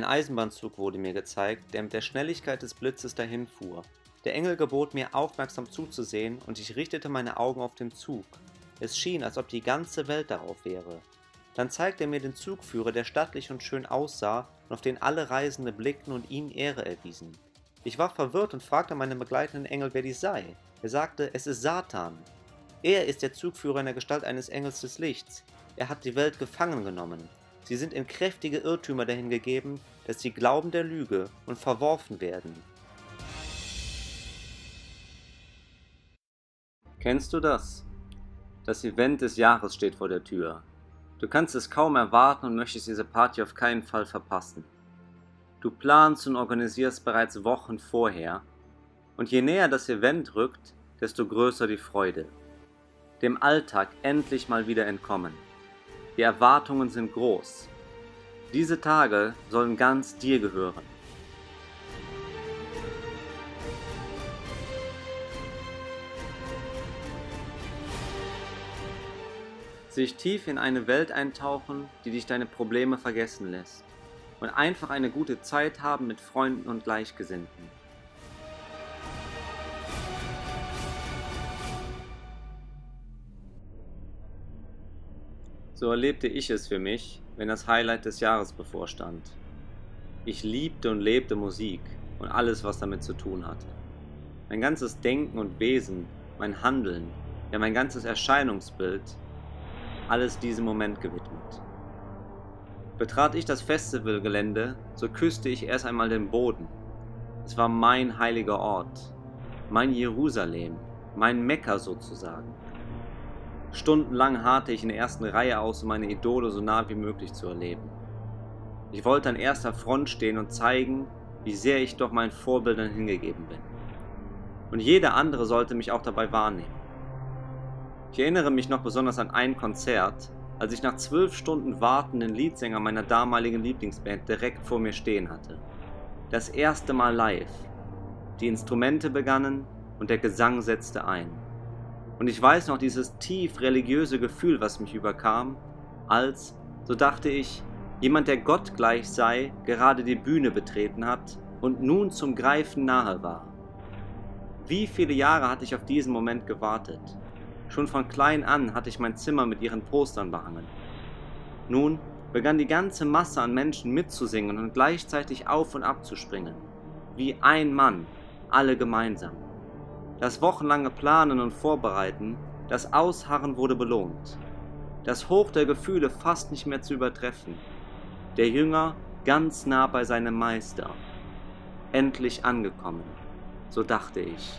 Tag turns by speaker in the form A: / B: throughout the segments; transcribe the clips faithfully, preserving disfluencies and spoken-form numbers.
A: Ein Eisenbahnzug wurde mir gezeigt, der mit der Schnelligkeit des Blitzes dahinfuhr. Der Engel gebot mir, aufmerksam zuzusehen, und ich richtete meine Augen auf den Zug. Es schien, als ob die ganze Welt darauf wäre. Dann zeigte er mir den Zugführer, der stattlich und schön aussah und auf den alle Reisende blickten und ihm Ehre erwiesen. Ich war verwirrt und fragte meinen begleitenden Engel, wer dies sei. Er sagte, es ist Satan. Er ist der Zugführer in der Gestalt eines Engels des Lichts. Er hat die Welt gefangen genommen. Sie sind in kräftige Irrtümer dahin gegeben, dass sie glauben der Lüge und verworfen werden. Kennst du das? Das Event des Jahres steht vor der Tür. Du kannst es kaum erwarten und möchtest diese Party auf keinen Fall verpassen. Du planst und organisierst bereits Wochen vorher, und je näher das Event rückt, desto größer die Freude. Dem Alltag endlich mal wieder entkommen. Die Erwartungen sind groß. Diese Tage sollen ganz dir gehören. Sich tief in eine Welt eintauchen, die dich deine Probleme vergessen lässt, und einfach eine gute Zeit haben mit Freunden und Gleichgesinnten. So erlebte ich es für mich, wenn das Highlight des Jahres bevorstand. Ich liebte und lebte Musik und alles, was damit zu tun hatte. Mein ganzes Denken und Wesen, mein Handeln, ja mein ganzes Erscheinungsbild, alles diesem Moment gewidmet. Betrat ich das Festivalgelände, so küsste ich erst einmal den Boden. Es war mein heiliger Ort, mein Jerusalem, mein Mekka sozusagen. Stundenlang harrte ich in der ersten Reihe aus, um meine Idole so nah wie möglich zu erleben. Ich wollte an erster Front stehen und zeigen, wie sehr ich doch meinen Vorbildern hingegeben bin. Und jeder andere sollte mich auch dabei wahrnehmen. Ich erinnere mich noch besonders an ein Konzert, als ich nach zwölf Stunden Warten den Leadsänger meiner damaligen Lieblingsband direkt vor mir stehen hatte. Das erste Mal live. Die Instrumente begannen und der Gesang setzte ein. Und ich weiß noch dieses tief religiöse Gefühl, was mich überkam, als, so dachte ich, jemand, der Gott gleich sei, gerade die Bühne betreten hat und nun zum Greifen nahe war. Wie viele Jahre hatte ich auf diesen Moment gewartet? Schon von klein an hatte ich mein Zimmer mit ihren Postern behangen. Nun begann die ganze Masse an Menschen mitzusingen und gleichzeitig auf und ab zu springen. Wie ein Mann, alle gemeinsam. Das wochenlange Planen und Vorbereiten, das Ausharren wurde belohnt. Das Hoch der Gefühle fast nicht mehr zu übertreffen. Der Jünger ganz nah bei seinem Meister. Endlich angekommen, so dachte ich.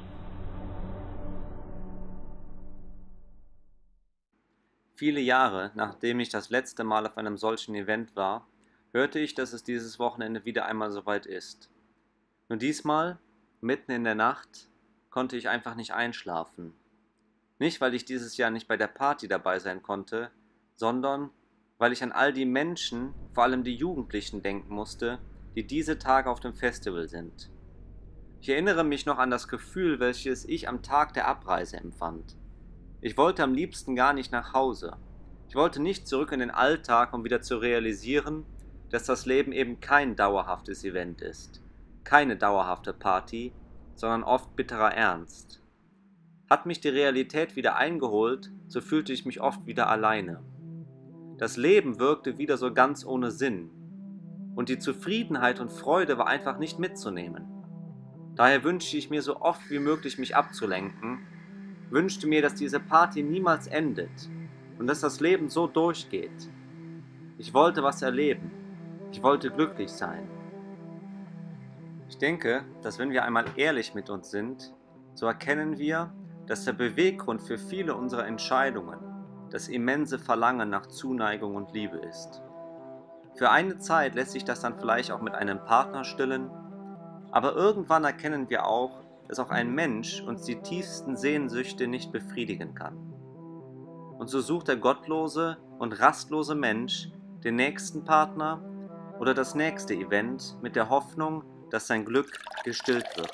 A: Viele Jahre, nachdem ich das letzte Mal auf einem solchen Event war, hörte ich, dass es dieses Wochenende wieder einmal soweit ist. Nur diesmal, mitten in der Nacht, konnte ich einfach nicht einschlafen. Nicht, weil ich dieses Jahr nicht bei der Party dabei sein konnte, sondern weil ich an all die Menschen, vor allem die Jugendlichen, denken musste, die diese Tage auf dem Festival sind. Ich erinnere mich noch an das Gefühl, welches ich am Tag der Abreise empfand. Ich wollte am liebsten gar nicht nach Hause. Ich wollte nicht zurück in den Alltag, um wieder zu realisieren, dass das Leben eben kein dauerhaftes Event ist, keine dauerhafte Party, sondern oft bitterer Ernst. Hat mich die Realität wieder eingeholt, so fühlte ich mich oft wieder alleine. Das Leben wirkte wieder so ganz ohne Sinn, und die Zufriedenheit und Freude war einfach nicht mitzunehmen. Daher wünschte ich mir so oft wie möglich, mich abzulenken, wünschte mir, dass diese Party niemals endet und dass das Leben so durchgeht. Ich wollte was erleben, ich wollte glücklich sein. Ich denke, dass wenn wir einmal ehrlich mit uns sind, so erkennen wir, dass der Beweggrund für viele unserer Entscheidungen das immense Verlangen nach Zuneigung und Liebe ist. Für eine Zeit lässt sich das dann vielleicht auch mit einem Partner stillen, aber irgendwann erkennen wir auch, dass auch ein Mensch uns die tiefsten Sehnsüchte nicht befriedigen kann. Und so sucht der gottlose und rastlose Mensch den nächsten Partner oder das nächste Event mit der Hoffnung, dass sein Glück gestillt wird.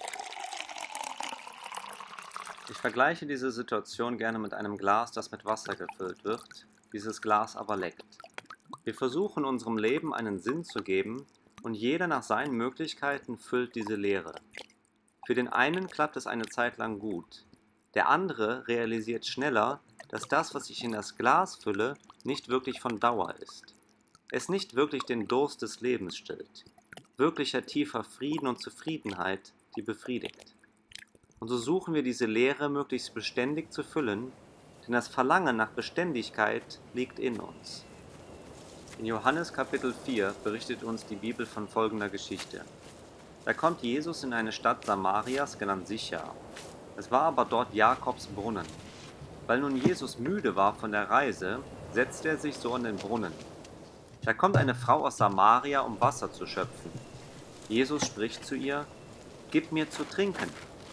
A: Ich vergleiche diese Situation gerne mit einem Glas, das mit Wasser gefüllt wird, dieses Glas aber leckt. Wir versuchen unserem Leben einen Sinn zu geben und jeder nach seinen Möglichkeiten füllt diese Leere. Für den einen klappt es eine Zeit lang gut. Der andere realisiert schneller, dass das, was ich in das Glas fülle, nicht wirklich von Dauer ist. Es nicht wirklich den Durst des Lebens stillt. Wirklicher tiefer Frieden und Zufriedenheit, die befriedigt. Und so suchen wir diese Leere möglichst beständig zu füllen, denn das Verlangen nach Beständigkeit liegt in uns. In Johannes Kapitel vier berichtet uns die Bibel von folgender Geschichte. Da kommt Jesus in eine Stadt Samarias, genannt Sichar. Es war aber dort Jakobs Brunnen. Weil nun Jesus müde war von der Reise, setzte er sich so an den Brunnen. Da kommt eine Frau aus Samaria, um Wasser zu schöpfen. Jesus spricht zu ihr: Gib mir zu trinken.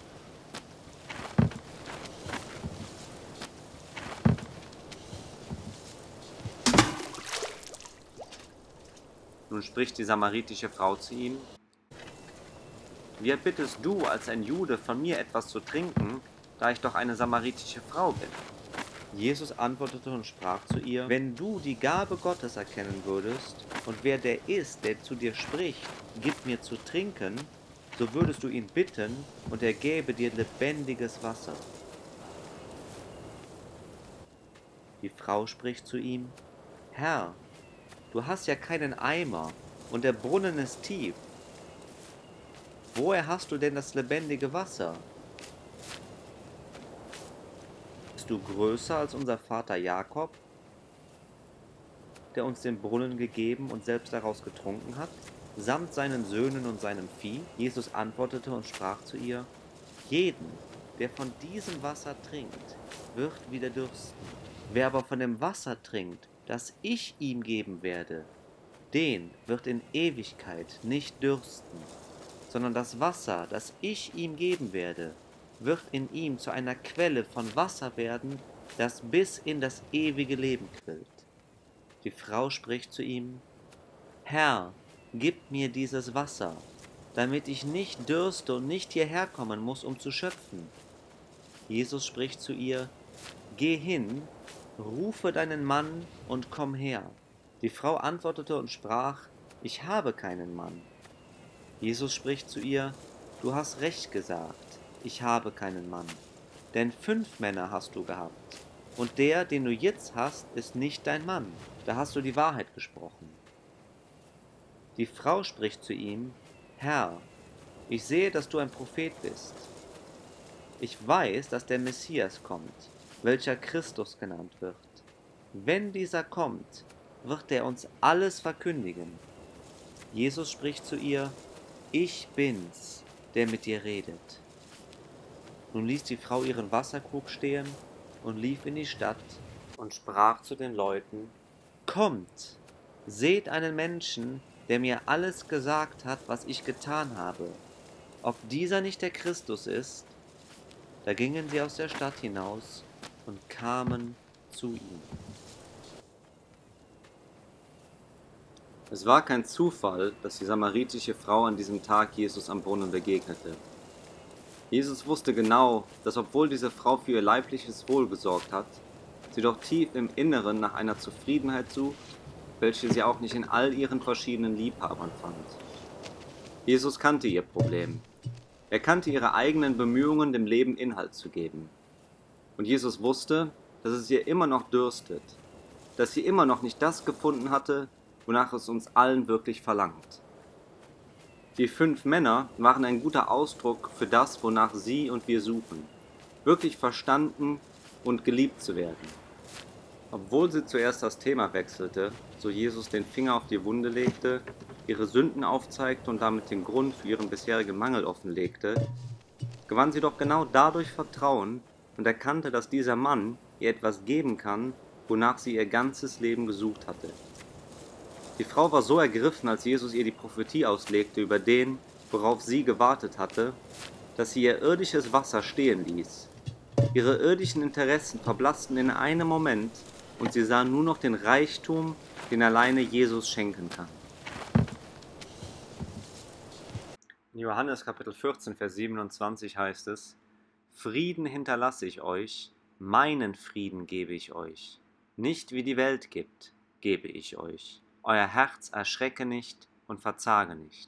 A: Nun spricht die samaritische Frau zu ihm: Wie erbittest du als ein Jude von mir etwas zu trinken, da ich doch eine samaritische Frau bin? Jesus antwortete und sprach zu ihr: Wenn du die Gabe Gottes erkennen würdest, und wer der ist, der zu dir spricht, gib mir zu trinken, so würdest du ihn bitten, und er gäbe dir lebendiges Wasser. Die Frau spricht zu ihm: Herr, du hast ja keinen Eimer, und der Brunnen ist tief. Woher hast du denn das lebendige Wasser? Bist du größer als unser Vater Jakob, der uns den Brunnen gegeben und selbst daraus getrunken hat, samt seinen Söhnen und seinem Vieh? Jesus antwortete und sprach zu ihr: Jeden, der von diesem Wasser trinkt, wird wieder dürsten. Wer aber von dem Wasser trinkt, das ich ihm geben werde, den wird in Ewigkeit nicht dürsten, sondern das Wasser, das ich ihm geben werde, wird in ihm zu einer Quelle von Wasser werden, das bis in das ewige Leben quillt. Die Frau spricht zu ihm: Herr, gib mir dieses Wasser, damit ich nicht dürste und nicht hierher kommen muss, um zu schöpfen. Jesus spricht zu ihr: Geh hin, rufe deinen Mann und komm her. Die Frau antwortete und sprach: Ich habe keinen Mann. Jesus spricht zu ihr: Du hast recht gesagt, ich habe keinen Mann. Denn fünf Männer hast du gehabt, und der, den du jetzt hast, ist nicht dein Mann. Da hast du die Wahrheit gesprochen. Die Frau spricht zu ihm: Herr, ich sehe, dass du ein Prophet bist. Ich weiß, dass der Messias kommt, welcher Christus genannt wird. Wenn dieser kommt, wird er uns alles verkündigen. Jesus spricht zu ihr: Ich bin's, der mit dir redet. Nun ließ die Frau ihren Wasserkrug stehen und lief in die Stadt und sprach zu den Leuten: Kommt, seht einen Menschen, der mir alles gesagt hat, was ich getan habe. Ob dieser nicht der Christus ist? Da gingen sie aus der Stadt hinaus und kamen zu ihm. Es war kein Zufall, dass die samaritische Frau an diesem Tag Jesus am Brunnen begegnete. Jesus wusste genau, dass obwohl diese Frau für ihr leibliches Wohl gesorgt hat, sie doch tief im Inneren nach einer Zufriedenheit sucht, welche sie auch nicht in all ihren verschiedenen Liebhabern fand. Jesus kannte ihr Problem. Er kannte ihre eigenen Bemühungen, dem Leben Inhalt zu geben. Und Jesus wusste, dass es ihr immer noch dürstet, dass sie immer noch nicht das gefunden hatte, wonach es uns allen wirklich verlangt. Die fünf Männer waren ein guter Ausdruck für das, wonach sie und wir suchen, wirklich verstanden und geliebt zu werden. Obwohl sie zuerst das Thema wechselte, so Jesus den Finger auf die Wunde legte, ihre Sünden aufzeigte und damit den Grund für ihren bisherigen Mangel offenlegte, gewann sie doch genau dadurch Vertrauen und erkannte, dass dieser Mann ihr etwas geben kann, wonach sie ihr ganzes Leben gesucht hatte. Die Frau war so ergriffen, als Jesus ihr die Prophetie auslegte über den, worauf sie gewartet hatte, dass sie ihr irdisches Wasser stehen ließ. Ihre irdischen Interessen verblassten in einem Moment und sie sah nur noch den Reichtum, den alleine Jesus schenken kann. In Johannes Kapitel vierzehn, Vers siebenundzwanzig heißt es: Frieden hinterlasse ich euch, meinen Frieden gebe ich euch. Nicht wie die Welt gibt, gebe ich euch. Euer Herz erschrecke nicht und verzage nicht.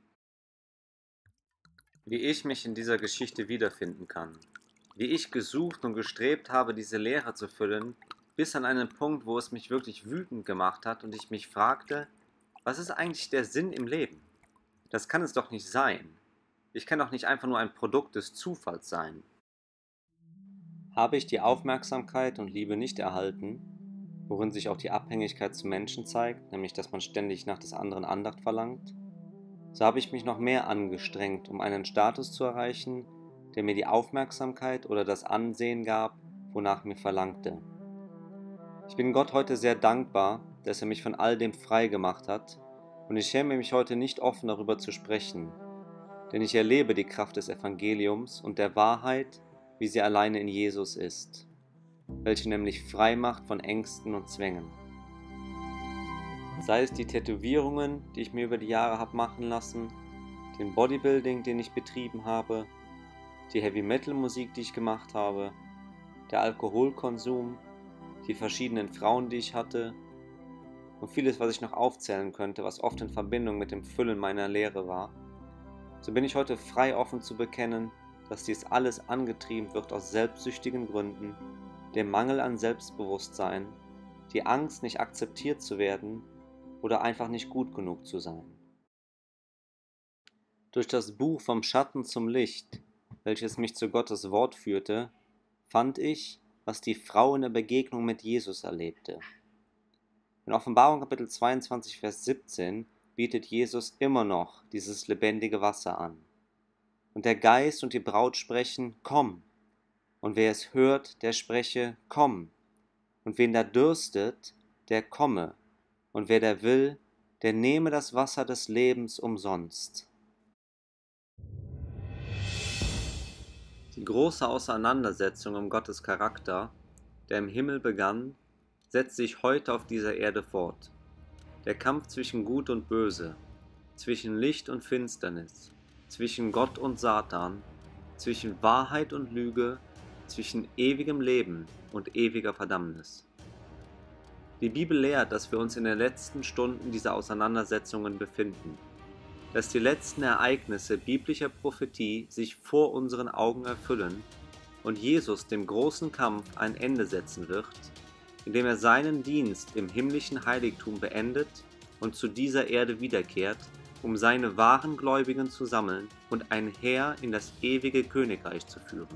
A: Wie ich mich in dieser Geschichte wiederfinden kann. Wie ich gesucht und gestrebt habe, diese Leere zu füllen, bis an einen Punkt, wo es mich wirklich wütend gemacht hat und ich mich fragte, was ist eigentlich der Sinn im Leben? Das kann es doch nicht sein. Ich kann doch nicht einfach nur ein Produkt des Zufalls sein. Habe ich die Aufmerksamkeit und Liebe nicht erhalten, worin sich auch die Abhängigkeit zum Menschen zeigt, nämlich dass man ständig nach des anderen Andacht verlangt, so habe ich mich noch mehr angestrengt, um einen Status zu erreichen, der mir die Aufmerksamkeit oder das Ansehen gab, wonach mir verlangte. Ich bin Gott heute sehr dankbar, dass er mich von all dem frei gemacht hat, und ich schäme mich heute nicht offen darüber zu sprechen, denn ich erlebe die Kraft des Evangeliums und der Wahrheit, wie sie alleine in Jesus ist, welche nämlich frei macht von Ängsten und Zwängen. Sei es die Tätowierungen, die ich mir über die Jahre habe machen lassen, den Bodybuilding, den ich betrieben habe, die Heavy-Metal-Musik, die ich gemacht habe, der Alkoholkonsum, die verschiedenen Frauen, die ich hatte und vieles, was ich noch aufzählen könnte, was oft in Verbindung mit dem Füllen meiner Lehre war, so bin ich heute frei offen zu bekennen, dass dies alles angetrieben wird aus selbstsüchtigen Gründen, dem Mangel an Selbstbewusstsein, die Angst, nicht akzeptiert zu werden oder einfach nicht gut genug zu sein. Durch das Buch Vom Schatten zum Licht, welches mich zu Gottes Wort führte, fand ich, was die Frau in der Begegnung mit Jesus erlebte. In Offenbarung Kapitel zweiundzwanzig, Vers siebzehn bietet Jesus immer noch dieses lebendige Wasser an. Und der Geist und die Braut sprechen, komm. Und wer es hört, der spreche, komm. Und wen da dürstet, der komme. Und wer da will, der nehme das Wasser des Lebens umsonst. Die große Auseinandersetzung um Gottes Charakter, der im Himmel begann, setzt sich heute auf dieser Erde fort. Der Kampf zwischen Gut und Böse, zwischen Licht und Finsternis, zwischen Gott und Satan, zwischen Wahrheit und Lüge, zwischen ewigem Leben und ewiger Verdammnis. Die Bibel lehrt, dass wir uns in den letzten Stunden dieser Auseinandersetzungen befinden, dass die letzten Ereignisse biblischer Prophetie sich vor unseren Augen erfüllen und Jesus dem großen Kampf ein Ende setzen wird, indem er seinen Dienst im himmlischen Heiligtum beendet und zu dieser Erde wiederkehrt, um seine wahren Gläubigen zu sammeln und ein Heer in das ewige Königreich zu führen.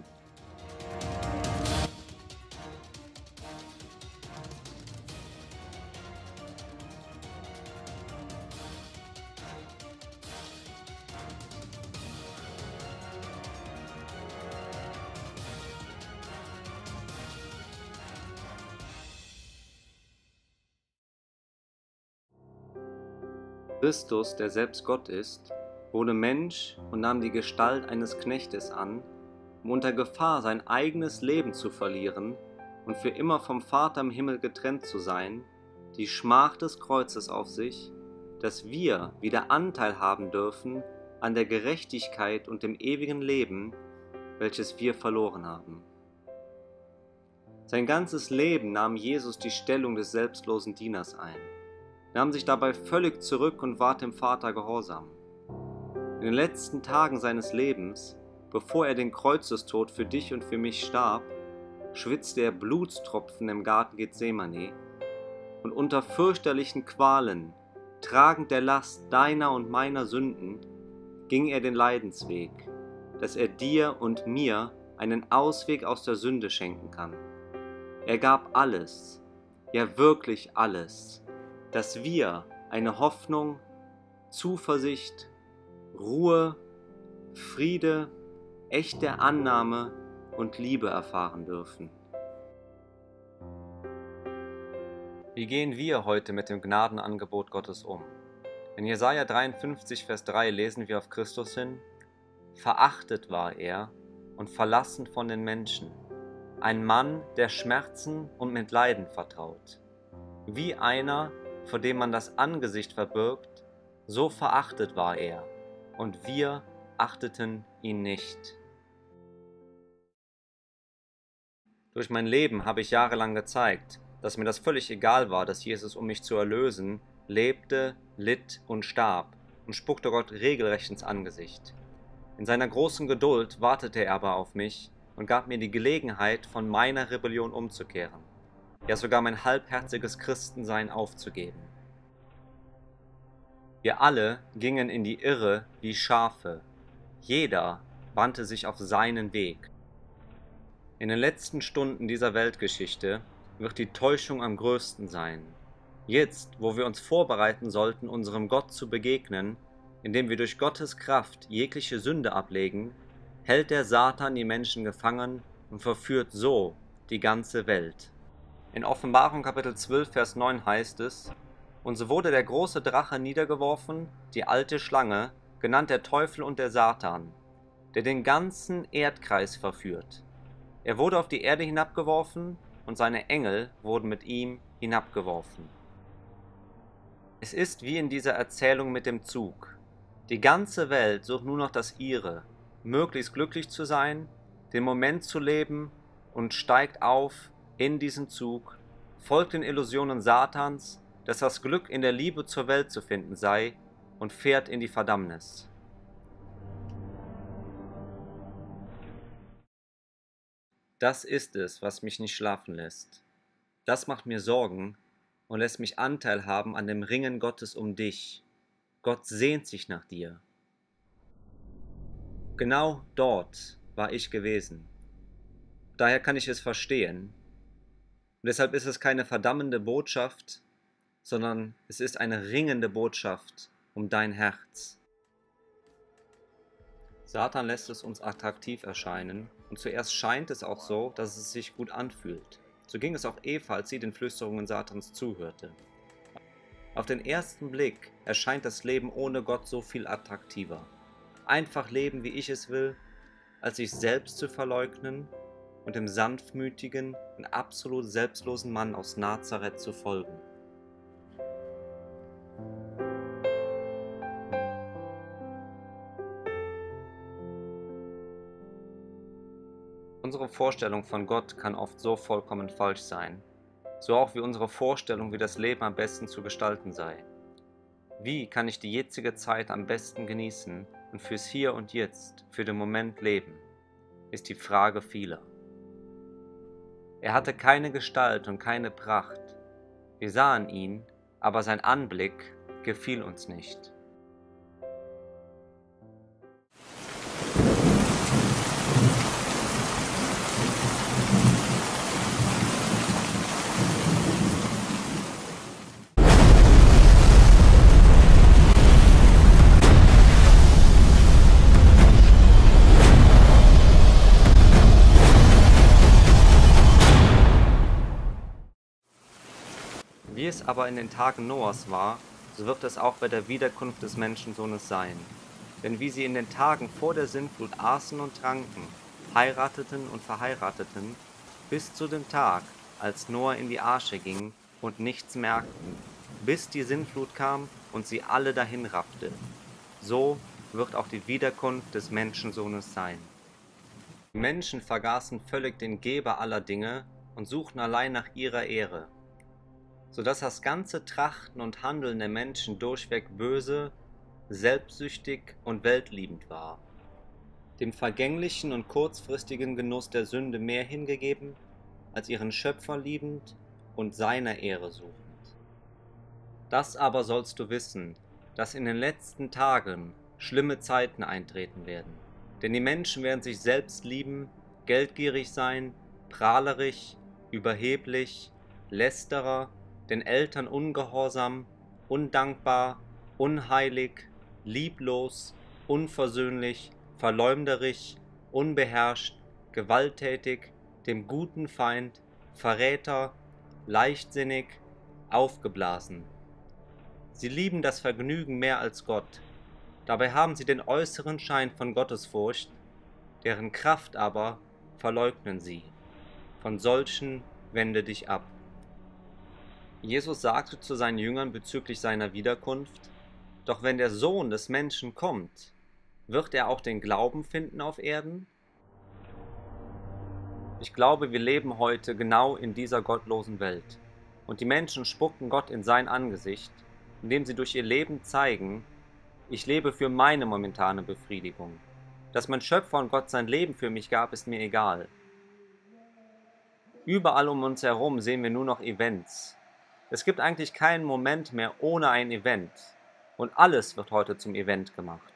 A: Christus, der selbst Gott ist, wurde Mensch und nahm die Gestalt eines Knechtes an, um unter Gefahr sein eigenes Leben zu verlieren und für immer vom Vater im Himmel getrennt zu sein, die Schmach des Kreuzes auf sich, dass wir wieder Anteil haben dürfen an der Gerechtigkeit und dem ewigen Leben, welches wir verloren haben. Sein ganzes Leben nahm Jesus die Stellung des selbstlosen Dieners ein, nahm sich dabei völlig zurück und ward dem Vater gehorsam. In den letzten Tagen seines Lebens, bevor er den Kreuzestod für dich und für mich starb, schwitzte er Blutstropfen im Garten Gethsemane und unter fürchterlichen Qualen, tragend der Last deiner und meiner Sünden, ging er den Leidensweg, dass er dir und mir einen Ausweg aus der Sünde schenken kann. Er gab alles, ja wirklich alles, dass wir eine Hoffnung, Zuversicht, Ruhe, Friede, echte Annahme und Liebe erfahren dürfen. Wie gehen wir heute mit dem Gnadenangebot Gottes um? In Jesaja dreiundfünfzig, Vers drei lesen wir auf Christus hin: Verachtet war er und verlassen von den Menschen, ein Mann, der Schmerzen und mit Leiden vertraut. Wie einer, vor dem man das Angesicht verbirgt, so verachtet war er, und wir achteten ihn nicht. Durch mein Leben habe ich jahrelang gezeigt, dass mir das völlig egal war, dass Jesus, um mich zu erlösen, lebte, litt und starb und spuckte Gott regelrecht ins Angesicht. In seiner großen Geduld wartete er aber auf mich und gab mir die Gelegenheit, von meiner Rebellion umzukehren, ja sogar mein halbherziges Christensein aufzugeben. Wir alle gingen in die Irre wie Schafe, jeder wandte sich auf seinen Weg. In den letzten Stunden dieser Weltgeschichte wird die Täuschung am größten sein. Jetzt, wo wir uns vorbereiten sollten, unserem Gott zu begegnen, indem wir durch Gottes Kraft jegliche Sünde ablegen, hält der Satan die Menschen gefangen und verführt so die ganze Welt. In Offenbarung Kapitel zwölf, Vers neun heißt es: Und so wurde der große Drache niedergeworfen, die alte Schlange, genannt der Teufel und der Satan, der den ganzen Erdkreis verführt. Er wurde auf die Erde hinabgeworfen, und seine Engel wurden mit ihm hinabgeworfen. Es ist wie in dieser Erzählung mit dem Zug. Die ganze Welt sucht nur noch das ihre, möglichst glücklich zu sein, den Moment zu leben und steigt auf in diesen Zug, folgt den Illusionen Satans, dass das Glück in der Liebe zur Welt zu finden sei, und fährt in die Verdammnis. Das ist es, was mich nicht schlafen lässt. Das macht mir Sorgen und lässt mich Anteil haben an dem Ringen Gottes um dich. Gott sehnt sich nach dir. Genau dort war ich gewesen. Daher kann ich es verstehen. Und deshalb ist es keine verdammende Botschaft, sondern es ist eine ringende Botschaft um dein Herz. Satan lässt es uns attraktiv erscheinen, und zuerst scheint es auch so, dass es sich gut anfühlt. So ging es auch Eva, als sie den Flüsterungen Satans zuhörte. Auf den ersten Blick erscheint das Leben ohne Gott so viel attraktiver. Einfach leben, wie ich es will, als sich selbst zu verleugnen und dem sanftmütigen und absolut selbstlosen Mann aus Nazareth zu folgen. Unsere Vorstellung von Gott kann oft so vollkommen falsch sein, so auch wie unsere Vorstellung, wie das Leben am besten zu gestalten sei. Wie kann ich die jetzige Zeit am besten genießen und fürs Hier und Jetzt, für den Moment leben, ist die Frage vieler. Er hatte keine Gestalt und keine Pracht. Wir sahen ihn, aber sein Anblick gefiel uns nicht. Wie es aber in den Tagen Noahs war, so wird es auch bei der Wiederkunft des Menschensohnes sein. Denn wie sie in den Tagen vor der Sintflut aßen und tranken, heirateten und verheirateten, bis zu dem Tag, als Noah in die Arche ging und nichts merkten, bis die Sintflut kam und sie alle dahinraffte, so wird auch die Wiederkunft des Menschensohnes sein. Die Menschen vergaßen völlig den Geber aller Dinge und suchten allein nach ihrer Ehre, sodass das ganze Trachten und Handeln der Menschen durchweg böse, selbstsüchtig und weltliebend war, dem vergänglichen und kurzfristigen Genuss der Sünde mehr hingegeben, als ihren Schöpfer liebend und seiner Ehre suchend. Das aber sollst du wissen, dass in den letzten Tagen schlimme Zeiten eintreten werden, denn die Menschen werden sich selbst lieben, geldgierig sein, prahlerisch, überheblich, Lästerer, den Eltern ungehorsam, undankbar, unheilig, lieblos, unversöhnlich, verleumderisch, unbeherrscht, gewalttätig, dem guten Feind, Verräter, leichtsinnig, aufgeblasen. Sie lieben das Vergnügen mehr als Gott. Dabei haben sie den äußeren Schein von Gottesfurcht, deren Kraft aber verleugnen sie. Von solchen wende dich ab. Jesus sagte zu seinen Jüngern bezüglich seiner Wiederkunft: Doch wenn der Sohn des Menschen kommt, wird er auch den Glauben finden auf Erden? Ich glaube, wir leben heute genau in dieser gottlosen Welt. Und die Menschen spuckten Gott in sein Angesicht, indem sie durch ihr Leben zeigen, ich lebe für meine momentane Befriedigung. Dass mein Schöpfer und Gott sein Leben für mich gab, ist mir egal. Überall um uns herum sehen wir nur noch Events. Es gibt eigentlich keinen Moment mehr ohne ein Event. Und alles wird heute zum Event gemacht.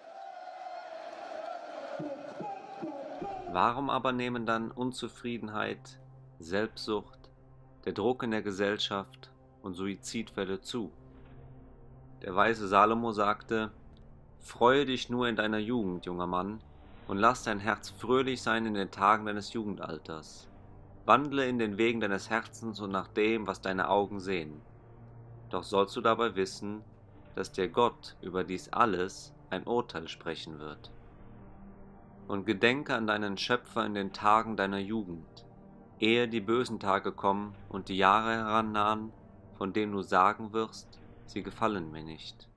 A: Warum aber nehmen dann Unzufriedenheit, Selbstsucht, der Druck in der Gesellschaft und Suizidfälle zu? Der weise Salomo sagte, freue dich nur in deiner Jugend, junger Mann, und lass dein Herz fröhlich sein in den Tagen deines Jugendalters. Wandle in den Wegen deines Herzens und nach dem, was deine Augen sehen. Doch sollst du dabei wissen, dass dir Gott über dies alles ein Urteil sprechen wird. Und gedenke an deinen Schöpfer in den Tagen deiner Jugend, ehe die bösen Tage kommen und die Jahre herannahen, von denen du sagen wirst, sie gefallen mir nicht.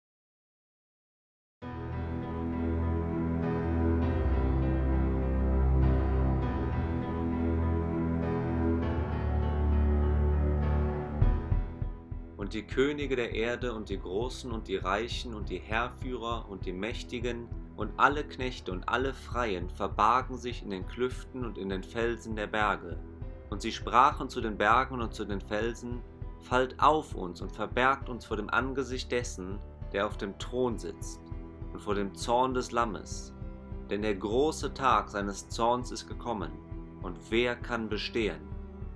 A: Und die Könige der Erde und die Großen und die Reichen und die Heerführer und die Mächtigen und alle Knechte und alle Freien verbargen sich in den Klüften und in den Felsen der Berge. Und sie sprachen zu den Bergen und zu den Felsen, fallt auf uns und verbergt uns vor dem Angesicht dessen, der auf dem Thron sitzt, und vor dem Zorn des Lammes. Denn der große Tag seines Zorns ist gekommen, und wer kann bestehen?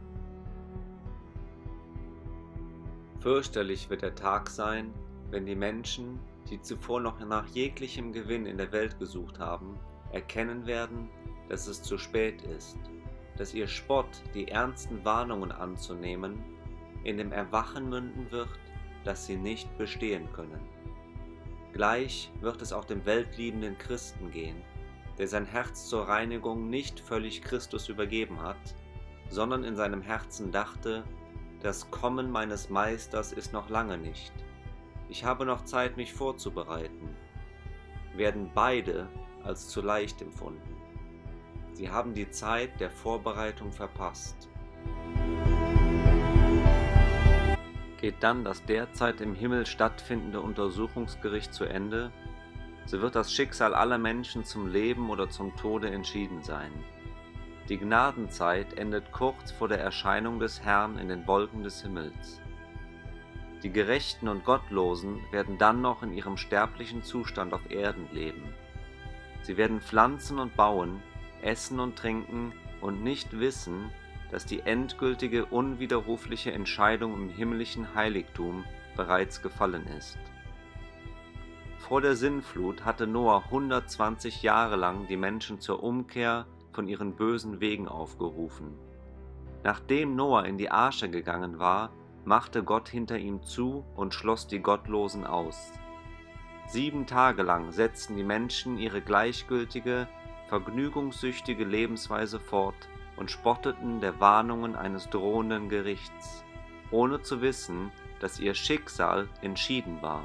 A: Fürchterlich wird der Tag sein, wenn die Menschen, die zuvor noch nach jeglichem Gewinn in der Welt gesucht haben, erkennen werden, dass es zu spät ist, dass ihr Spott, die ernsten Warnungen anzunehmen, in dem Erwachen münden wird, dass sie nicht bestehen können. Gleich wird es auch dem weltliebenden Christen gehen, der sein Herz zur Reinigung nicht völlig Christus übergeben hat, sondern in seinem Herzen dachte, das Kommen meines Meisters ist noch lange nicht. Ich habe noch Zeit, mich vorzubereiten. Werden beide als zu leicht empfunden. Sie haben die Zeit der Vorbereitung verpasst. Geht dann das derzeit im Himmel stattfindende Untersuchungsgericht zu Ende, so wird das Schicksal aller Menschen zum Leben oder zum Tode entschieden sein. Die Gnadenzeit endet kurz vor der Erscheinung des Herrn in den Wolken des Himmels. Die Gerechten und Gottlosen werden dann noch in ihrem sterblichen Zustand auf Erden leben. Sie werden pflanzen und bauen, essen und trinken und nicht wissen, dass die endgültige, unwiderrufliche Entscheidung im himmlischen Heiligtum bereits gefallen ist. Vor der Sintflut hatte Noah hundertzwanzig Jahre lang die Menschen zur Umkehr von ihren bösen Wegen aufgerufen. Nachdem Noah in die Arche gegangen war, machte Gott hinter ihm zu und schloss die Gottlosen aus. Sieben Tage lang setzten die Menschen ihre gleichgültige, vergnügungssüchtige Lebensweise fort und spotteten der Warnungen eines drohenden Gerichts, ohne zu wissen, dass ihr Schicksal entschieden war.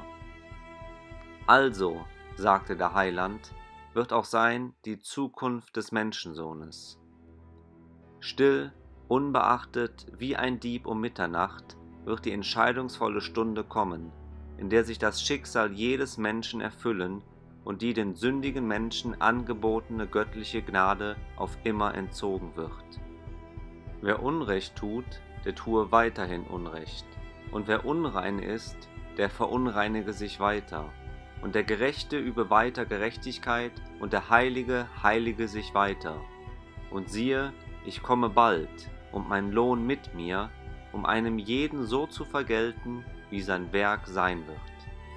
A: Also, sagte der Heiland, wird auch sein die Zukunft des Menschensohnes. Still, unbeachtet, wie ein Dieb um Mitternacht, wird die entscheidungsvolle Stunde kommen, in der sich das Schicksal jedes Menschen erfüllen und die den sündigen Menschen angebotene göttliche Gnade auf immer entzogen wird. Wer Unrecht tut, der tue weiterhin Unrecht, und wer unrein ist, der verunreinige sich weiter. Und der Gerechte übe weiter Gerechtigkeit, und der Heilige heilige sich weiter. Und siehe, ich komme bald, und mein Lohn mit mir, um einem jeden so zu vergelten, wie sein Werk sein wird.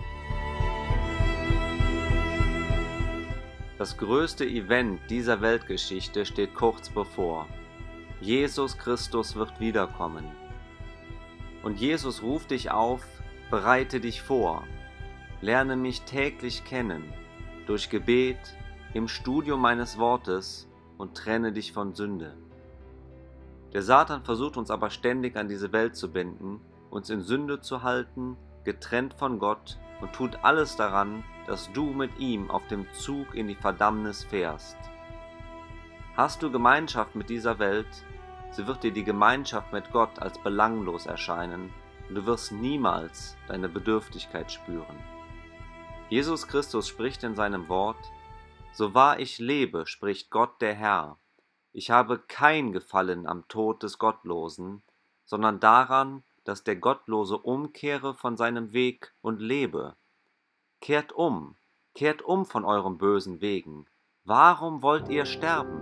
A: Das größte Event dieser Weltgeschichte steht kurz bevor. Jesus Christus wird wiederkommen. Und Jesus ruft dich auf, bereite dich vor. Lerne mich täglich kennen, durch Gebet, im Studium meines Wortes und trenne dich von Sünde. Der Satan versucht uns aber ständig an diese Welt zu binden, uns in Sünde zu halten, getrennt von Gott, und tut alles daran, dass du mit ihm auf dem Zug in die Verdammnis fährst. Hast du Gemeinschaft mit dieser Welt, so wird dir die Gemeinschaft mit Gott als belanglos erscheinen und du wirst niemals deine Bedürftigkeit spüren. Jesus Christus spricht in seinem Wort: So wahr ich lebe, spricht Gott der Herr, ich habe kein Gefallen am Tod des Gottlosen, sondern daran, dass der Gottlose umkehre von seinem Weg und lebe. Kehrt um, kehrt um von eurem bösen Wegen. Warum wollt ihr sterben?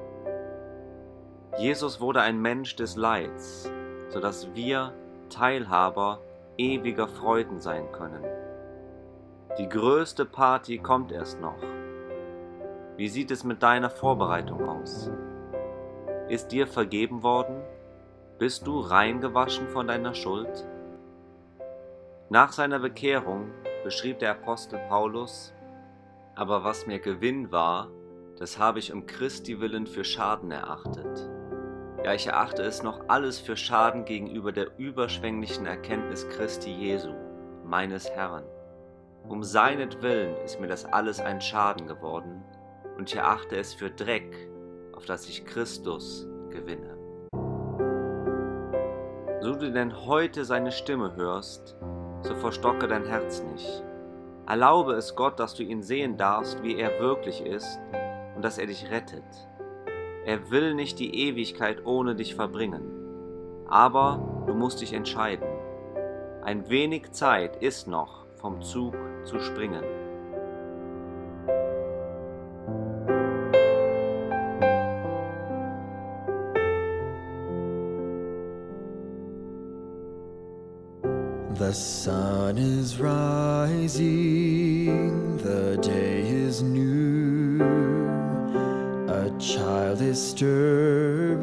A: Jesus wurde ein Mensch des Leids, sodass wir Teilhaber ewiger Freuden sein können. Die größte Party kommt erst noch. Wie sieht es mit deiner Vorbereitung aus? Ist dir vergeben worden? Bist du reingewaschen von deiner Schuld? Nach seiner Bekehrung beschrieb der Apostel Paulus: Aber was mir Gewinn war, das habe ich um Christi willen für Schaden erachtet. Ja, ich erachte es noch alles für Schaden gegenüber der überschwänglichen Erkenntnis Christi Jesu, meines Herrn. Um seinetwillen ist mir das alles ein Schaden geworden, und ich erachte es für Dreck, auf dass ich Christus gewinne. So du denn heute seine Stimme hörst, so verstocke dein Herz nicht. Erlaube es Gott, dass du ihn sehen darfst, wie er wirklich ist, und dass er dich rettet. Er will nicht die Ewigkeit ohne dich verbringen, aber du musst dich entscheiden. Ein wenig Zeit ist noch, vom Zug zu springen.
B: The sun is rising, the day is new, a child is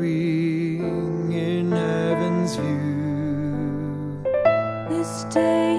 B: stirring in heaven's view.
C: This day